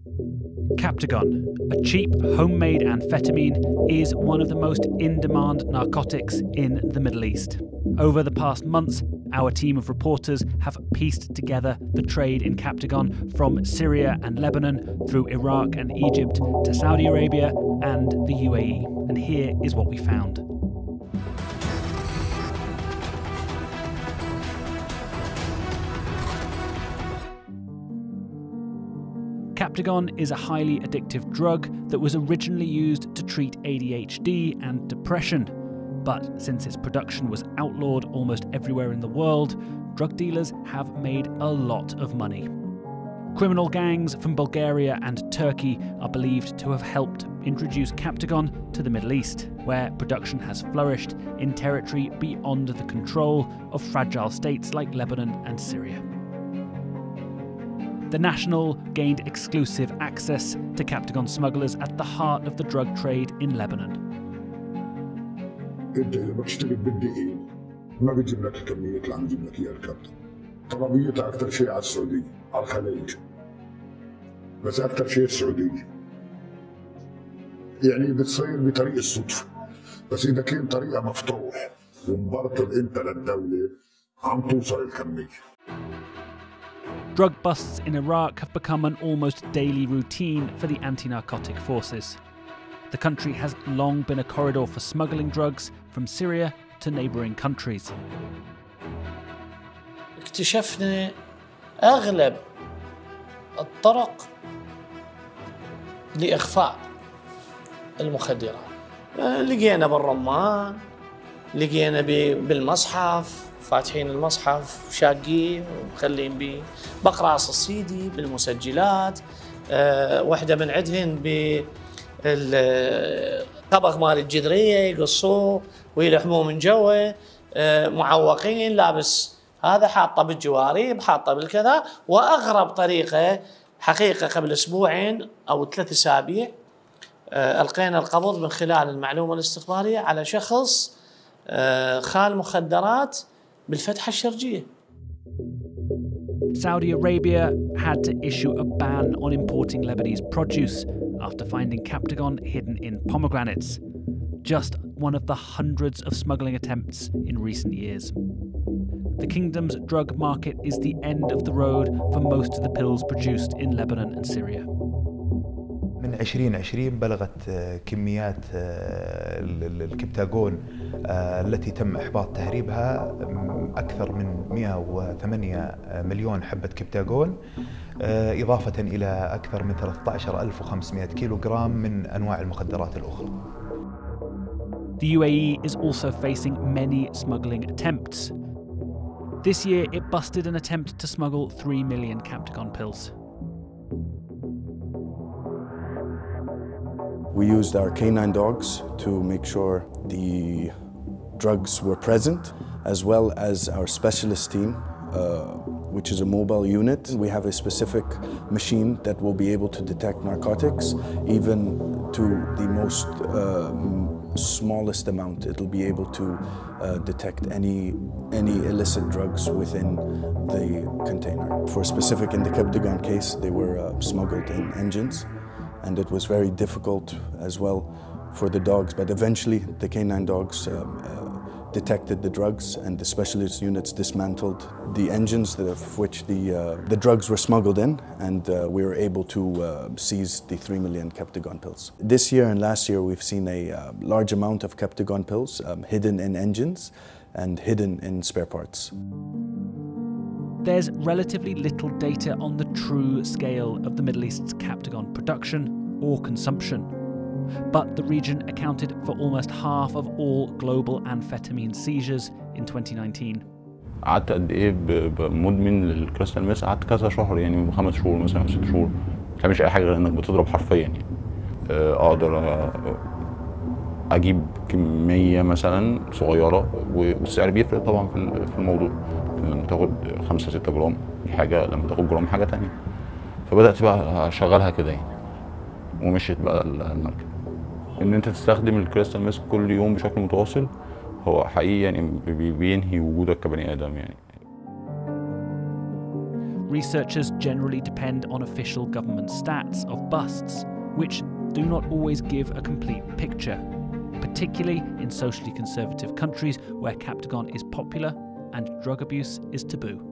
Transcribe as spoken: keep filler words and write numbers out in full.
Captagon, a cheap homemade amphetamine, is one of the most in-demand narcotics in the Middle East. Over the past months, our team of reporters have pieced together the trade in Captagon from Syria and Lebanon through Iraq and Egypt to Saudi Arabia and the U A E. And here is what we found. Captagon is a highly addictive drug that was originally used to treat A D H D and depression. But since its production was outlawed almost everywhere in the world, drug dealers have made a lot of money. Criminal gangs from Bulgaria and Turkey are believed to have helped introduce Captagon to the Middle East, where production has flourished in territory beyond the control of fragile states like Lebanon and Syria. The National gained exclusive access to Captagon smugglers at the heart of the drug trade in Lebanon. انت اذا بتشتري بالدقيق ما بيجيب لك الكميات اللي عم يجيب لك اياها الكابتن. طلبيتها اكثر شيء على السعوديه، على الخليج. بس اكثر شيء السعوديه. يعني بتصير بطريق الصدفه، بس اذا كان طريقها مفتوح ومبرطل انت للدوله عم توصل الكميه. Drug busts in Iraq have become an almost daily routine for the anti-narcotic forces. The country has long been a corridor for smuggling drugs from Syria to neighbouring countries. اكتشفنا أغلب الطرق لإخفاء المخدرات. لقينا بالرمان، لقينا بالمصحف، فاتحين المصحف شاقيه ومخلين به بقراص السيدي بالمسجلات. أه واحدة من عندهن بالقبغ مال الجدرية يقصوه ويلحموه من جوا. أه معوقين لابس هذا حاطه بالجوارب حاطه بالكذا. وأغرب طريقة حقيقة قبل أسبوعين أو ثلاث أسابيع أه ألقينا القبض من خلال المعلومة الاستخبارية على شخص أه خال مخدرات بالفتحة الشرجية. Saudi Arabia had to issue a ban on importing Lebanese produce after finding Captagon hidden in pomegranates, just one of the hundreds of smuggling attempts in recent years. The kingdom's drug market is the end of the road for most of the pills produced in Lebanon and Syria. من عشرين عشرين بلغت كميات الكبتاغون التي تم إحباط تهريبها أكثر من مئة وثمانية مليون حبة كبتاغون، إضافة إلى أكثر من ثلاثة عشر ألف وخمسمئة كيلوغرام من أنواع المخدرات الأخرى. The U A E is also facing many smuggling attempts. This year, it busted an attempt to smuggle three million Captagon pills. We used our canine dogs to make sure the drugs were present, as well as our specialist team, uh, which is a mobile unit. We have a specific machine that will be able to detect narcotics, even to the most uh, smallest amount. It'll be able to uh, detect any, any illicit drugs within the container. For specific, in the Captagon case, they were uh, smuggled in engines. And it was very difficult as well for the dogs, but eventually the canine dogs um, uh, detected the drugs and the specialist units dismantled the engines of which the, uh, the drugs were smuggled in, and uh, we were able to uh, seize the three million Captagon pills. This year and last year we've seen a uh, large amount of Captagon pills um, hidden in engines and hidden in spare parts. There's relatively little data on the true scale of the Middle East's Captagon production or consumption, but the region accounted for almost half of all global amphetamine seizures in twenty nineteen. قعدت قد ايه مدمن للكريستال ميس؟ قعدت كذا شهر، يعني خمس شهور مثلا او ست شهور ما بتعملش اي حاجه غير انك بتضرب حرفيا. يعني اقدر اجيب كميه مثلا صغيره والسعر بيفرق طبعا في الموضوع. لما تاخد خمسة ستة جرام دي حاجة، لما تاخد جرام حاجة تانية. فبدأت بقى أشغلها كده يعني، ومشيت بقى المركب. إن أنت تستخدم الكريستال ميس كل يوم بشكل متواصل هو حقيقي يعني بينهي وجودك كبني آدم يعني. researchers generally depend on official government stats of busts, which do not always give a complete picture, particularly in socially conservative countries where Captagon is popular and drug abuse is taboo.